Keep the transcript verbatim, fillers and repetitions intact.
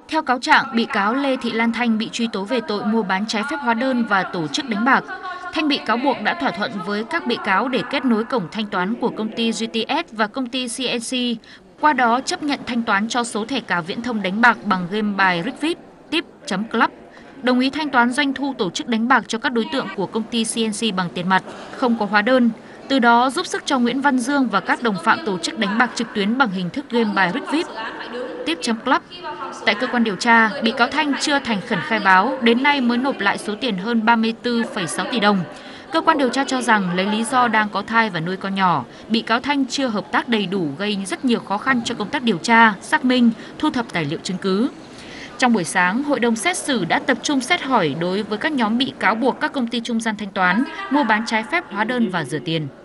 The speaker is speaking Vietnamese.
Theo cáo trạng, bị cáo Lê Thị Lan Thanh bị truy tố về tội mua bán trái phép hóa đơn và tổ chức đánh bạc. Thanh bị cáo buộc đã thỏa thuận với các bị cáo để kết nối cổng thanh toán của công ty giê tê ét và công ty xê en xê, qua đó chấp nhận thanh toán cho số thẻ cào viễn thông đánh bạc bằng game bài Rigvip, tip.club. Đồng ý thanh toán doanh thu tổ chức đánh bạc cho các đối tượng của công ty xê en xê bằng tiền mặt, không có hóa đơn. Từ đó giúp sức cho Nguyễn Văn Dương và các đồng phạm tổ chức đánh bạc trực tuyến bằng hình thức game bài Rigvip, tip.club. Tại cơ quan điều tra, bị cáo Thanh chưa thành khẩn khai báo, đến nay mới nộp lại số tiền hơn ba mươi tư phẩy sáu tỷ đồng. Cơ quan điều tra cho rằng lấy lý do đang có thai và nuôi con nhỏ, bị cáo Thanh chưa hợp tác đầy đủ gây rất nhiều khó khăn cho công tác điều tra, xác minh, thu thập tài liệu chứng cứ. Trong buổi sáng, hội đồng xét xử đã tập trung xét hỏi đối với các nhóm bị cáo buộc các công ty trung gian thanh toán, mua bán trái phép hóa đơn và rửa tiền.